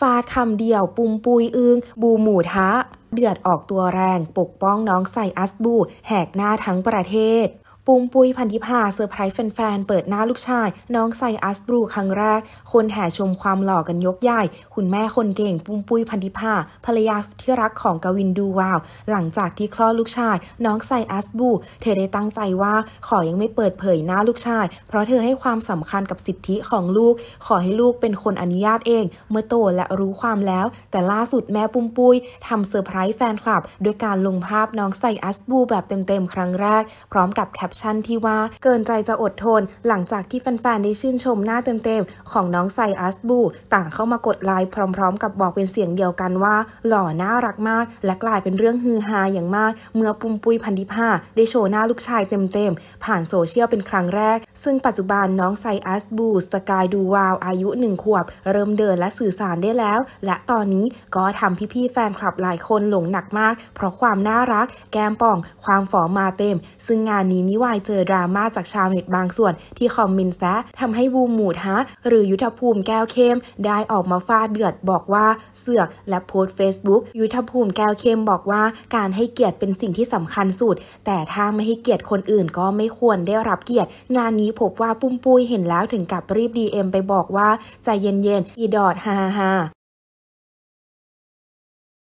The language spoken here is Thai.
ฟาดคำเดียวปุมปุยอึงบูหมู่ทะเดือดออกตัวแรงปกป้องน้องไซอัสบูแหกหน้าทั้งประเทศปุมปุยพันธิพาเซอร์ไพรส์แฟนๆเปิดหน้าลูกชายน้องไซอัสบลูครั้งแรกคนแห่ชมความหล่อกันยกใหญ่คุณแม่คนเก่งปุมปุยพันธิพาภรรยาสุดที่รักของกวินดูวาวหลังจากที่คลอดลูกชายน้องไซอัสบลูเธอได้ตั้งใจว่าขอยังไม่เปิดเผยหน้าลูกชายเพราะเธอให้ความสำคัญกับสิทธิของลูกขอให้ลูกเป็นคนอนุญาตเองเมื่อโตและรู้ความแล้วแต่ล่าสุดแม่ปุมปุยทำเซอร์ไพรส์แฟนคลับด้วยการลงภาพน้องไซอัสบลูแบบเต็มๆครั้งแรกพร้อมกับแคปชั่นที่ว่าเกินใจจะอดทนหลังจากที่แฟนๆได้ชื่นชมหน้าเต็มๆของน้องไซอัสบูต่างเข้ามากดไลค์พร้อมๆกับบอกเป็นเสียงเดียวกันว่าหล่อน่ารักมากและกลายเป็นเรื่องฮือฮาอย่างมากเมื่อปุมปุยพันธิพาได้โชว์หน้าลูกชายเต็มๆผ่านโซเชียลเป็นครั้งแรกซึ่งปัจจุบันน้องไซอัสบูสกายดูวาวอายุ1 ขวบเริ่มเดินและสื่อสารได้แล้วและตอนนี้ก็ทำพี่ๆแฟนคลับหลายคนหลงหนักมากเพราะความน่ารักแก้มป่องความฝอมาเต็มซึ่งงานนี้มิวายเจอดราม่าจากชาวเน็ตบางส่วนที่คอมเมนต์แซะทำให้บูมหมู่ทะหรือยุทธภูมิแก้วเข้มได้ออกมาฟาดเดือดบอกว่าเสือกและโพสต์ Facebook ยุทธภูมิแก้วเข้มบอกว่าการให้เกียรติเป็นสิ่งที่สำคัญสุดแต่ถ้าไม่ให้เกียรติคนอื่นก็ไม่ควรได้รับเกียรติงานนี้พบว่าปุ้มปุ้ยเห็นแล้วถึงกับรีบ DM ไปบอกว่าใจเย็นๆอีดอดฮ่า